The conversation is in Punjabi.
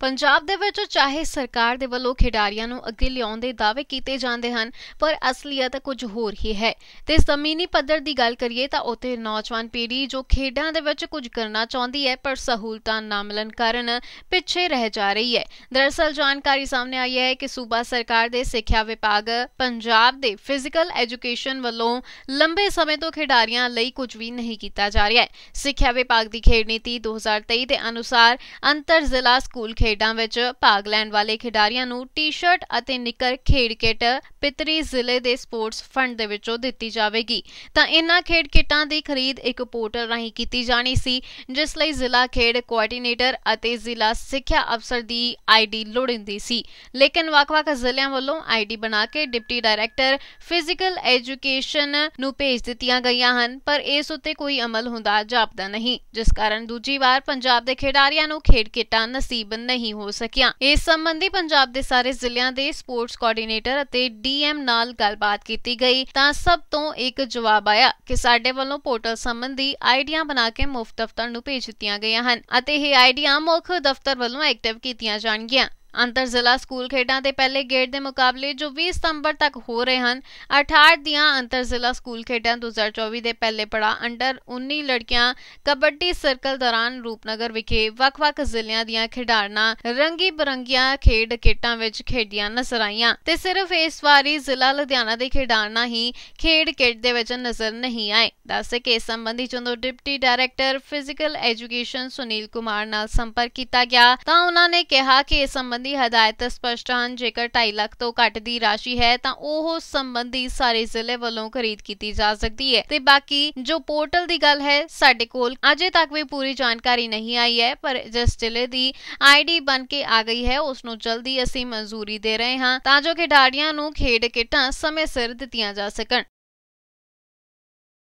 ਪੰਜਾਬ ਦੇ ਵਿੱਚ ਚਾਹੇ ਸਰਕਾਰ ਦੇ ਵੱਲੋਂ ਖਿਡਾਰੀਆਂ ਨੂੰ ਅੱਗੇ ਲਿਆਉਣ ਦੇ ਦਾਅਵੇ ਕੀਤੇ ਜਾਂਦੇ ਹਨ, ਪਰ ਅਸਲੀਅਤ ਕੁਝ ਹੋਰ ਹੀ ਹੈ। ਤੇ ਜ਼ਮੀਨੀ ਪੱਧਰ ਦੀ ਗੱਲ ਕਰੀਏ ਤਾਂ ਉੱਥੇ ਨੌਜਵਾਨ ਪੀੜ੍ਹੀ ਜੋ ਖੇਡਾਂ ਦੇ ਵਿੱਚ ਕੁਝ ਕਰਨਾ ਚਾਹੁੰਦੀ ਹੈ, ਪਰ ਸਹੂਲਤਾਂ ਨਾ ਮਿਲਣ ਕਾਰਨ ਪਿੱਛੇ ਰਹਿ ਜਾ ਰਹੀ ਹੈ। ਦਰਅਸਲ ਜਾਣਕਾਰੀ ਸਾਹਮਣੇ ਆਈ ਹੈ ਕਿ ਸੂਬਾ ਸਰਕਾਰ ਦੇ ਸਿੱਖਿਆ ਵਿਭਾਗ ਪੰਜਾਬ ਦੇ ਫਿਜ਼ੀਕਲ ਐਜੂਕੇਸ਼ਨ ਵੱਲੋਂ ਲੰਬੇ ਸਮੇਂ ਤੋਂ ਖਿਡਾਰੀਆਂ ਲਈ ਕੁਝ ਵੀ ਨਹੀਂ ਕੀਤਾ ਜਾ ਰਿਹਾ ਹੈ। ਸਿੱਖਿਆ ਵਿਭਾਗ ਦੀ ਖੇਡ ਨੀਤੀ 2023 ਦੇ ਅਨੁਸਾਰ ਅੰਤਰ ਜ਼ਿਲ੍ਹਾ ਸਕੂਲ ਖੇਡਾਂ ਵਿੱਚ ਭਾਗ ਲੈਣ ਵਾਲੇ ਖਿਡਾਰੀਆਂ ਨੂੰ ਟੀ-ਸ਼ਰਟ ਅਤੇ ਨਿੱਕਰ ਖੇਡ ਕਿੱਟ ਪਿਤਰੀ ਜ਼ਿਲ੍ਹੇ ਦੇ ਸਪੋਰਟਸ ਫੰਡ ਦੇ ਵਿੱਚੋਂ ਦਿੱਤੀ ਜਾਵੇਗੀ। ਤਾਂ ਇਨ੍ਹਾਂ ਖੇਡ ਕਿੱਟਾਂ ਦੀ ਖਰੀਦ ਇੱਕ ਪੋਰਟਲ ਰਾਹੀਂ ਕੀਤੀ ਜਾਣੀ ਸੀ, ਜਿਸ ਲਈ ਜ਼ਿਲ੍ਹਾ ਖੇਡ ਕੋਆਰਡੀਨੇਟਰ ਅਤੇ ਜ਼ਿਲ੍ਹਾ ਸਿੱਖਿਆ ਅਫਸਰ ਦੀ ਆਈਡੀ ਲੋੜੀਂਦੀ ਸੀ। ਲੇਕਿਨ ਵੱਖ-ਵੱਖ ਜ਼ਿਲ੍ਹਿਆਂ ਵੱਲੋਂ ਆਈਡੀ ਬਣਾ ਕੇ ਡਿਪਟੀ ਡਾਇਰੈਕਟਰ ਫਿਜ਼ੀਕਲ ਐਜੂਕੇਸ਼ਨ ਨੂੰ ਭੇਜ ਦਿੱਤੀਆਂ ਗਈਆਂ ਹਨ, ਪਰ ਇਸ ਉੱਤੇ ਕੋਈ ਅਮਲ ਹੁੰਦਾ ਜਾਪਦਾ ਨਹੀਂ, ਜਿਸ ਕਾਰਨ ਦੂਜੀ ਵਾਰ ਪੰਜਾਬ ਦੇ ਖਿਡਾਰੀਆਂ ਨੂੰ ਖੇਡ ਕਿੱਟਾਂ ਨਸੀਬ ਨਹੀਂ ਹੋ ਸਕੀਆਂ। ਇਸ ਸੰਬੰਧੀ ਪੰਜਾਬ ਦੇ ਸਾਰੇ ਜ਼ਿਲ੍ਹਿਆਂ ਦੇ ਸਪੋਰਟਸ ਕੋਆਰਡੀਨੇਟਰ ਅਤੇ ਡੀਐਮ ਨਾਲ ਗੱਲਬਾਤ ਕੀਤੀ ਗਈ ਤਾਂ ਸਭ ਤੋਂ ਇੱਕ ਜਵਾਬ ਆਇਆ ਕਿ ਸਾਡੇ ਵੱਲੋਂ ਪੋਰਟਲ ਸੰਬੰਧੀ ਆਈਡੀਆਂ ਬਣਾ ਕੇ ਮੁਫਤ ਦਫ਼ਤਰ ਨੂੰ ਭੇਜ ਦਿੱਤੀਆਂ ਗਈਆਂ ਹਨ ਅਤੇ ਇਹ ਆਈਡੀਆਂ ਮੁੱਖ ਦਫ਼ਤਰ ਵੱਲੋਂ ਐਕਟਿਵ ਕੀਤੀਆਂ ਜਾਣਗੀਆਂ। ਅੰਤਰ ਜ਼ਿਲ੍ਹਾ ਸਕੂਲ ਖੇਡਾਂ ਦੇ ਪਹਿਲੇ ਗੇੜ ਦੇ ਮੁਕਾਬਲੇ ਜੋ 20 ਸਤੰਬਰ ਤੱਕ ਹੋ ਰਹੇ ਹਨ, 68 ਦੀਆਂ ਅੰਤਰ ਜ਼ਿਲ੍ਹਾ ਸਕੂਲ ਖੇਡਾਂ 2024 ਦੇ ਪਹਿਲੇ ਪੜਾਅ ਅੰਡਰ 19 ਲੜਕੀਆਂ ਕਬੱਡੀ ਸਰਕਲ ਦੌਰਾਨ ਰੂਪਨਗਰ ਵਿਖੇ ਵੱਖ-ਵੱਖ ਜ਼ਿਲ੍ਹਿਆਂ ਦੀਆਂ ਖਿਡਾਰਨਾਂ ਰੰਗੀ ਬਰੰਗੀਆਂ ਖੇਡ ਕਿੱਟਾਂ ਵਿੱਚ ਖੇਡੀਆਂ ਨਜ਼ਰ ਆਈਆਂ ਤੇ ਸਿਰਫ ਇਸ ਵਾਰੀ ਜ਼ਿਲ੍ਹਾ ਲੁਧਿਆਣਾ ਦੇ ਖਿਡਾਰਨਾਂ ਹੀ ਖੇਡ ਕਿੱਟ ਦੇ ਵਿੱਚ ਨਜ਼ਰ ਨਹੀਂ ਆਏ। ਦੱਸੇ ਕਿ ਇਸ ਸੰਬੰਧੀ ਜਦੋਂ deputy director physical education Sunil Kumar ਨਾਲ ਸੰਪਰਕ ਕੀਤਾ ਗਿਆ ਤਾਂ ਉਹਨਾਂ ਨੇ ਕਿਹਾ ਕਿ ਇਸ ਸੰਬੰਧੀ ਹਦਾਇਤ ਸਪਸ਼ਟ ਹਨ। ਜੇਕਰ 2.5 ਲੱਖ ਤੋਂ ਘੱਟ ਦੀ ਰਾਸ਼ੀ ਹੈ ਤਾਂ ਉਹ ਸੰਬੰਧੀ ਸਾਰੇ ਜ਼ਿਲ੍ਹੇ ਵੱਲੋਂ ਖਰੀਦ ਕੀਤੀ ਜਾ ਸਕਦੀ ਹੈ। ਤੇ ਬਾਕੀ ਜੋ ਪੋਰਟਲ ਦੀ ਗੱਲ ਹੈ, ਸਾਡੇ ਕੋਲ ਅਜੇ ਤੱਕ ਵੀ ਪੂਰੀ ਜਾਣਕਾਰੀ ਨਹੀਂ ਆਈ ਹੈ, ਪਰ ਜਿਸ ਜ਼ਿਲ੍ਹੇ ਦੀ ਆਈਡੀ ਬਣ ਕੇ ਆ ਗਈ ਹੈ ਉਸ ਨੂੰ ਜਲਦੀ ਅਸੀਂ ਮਨਜ਼ੂਰੀ ਦੇ ਰਹੇ ਹਾਂ ਤਾਂ ਜੋ ਖਿਡਾਰੀਆਂ ਨੂੰ ਖੇਡ ਕਿੱਟਾਂ ਸਮੇਂ ਸਿਰ ਦਿੱਤੀਆਂ ਜਾ ਸਕਣ।